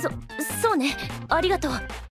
そうね、ありがとう。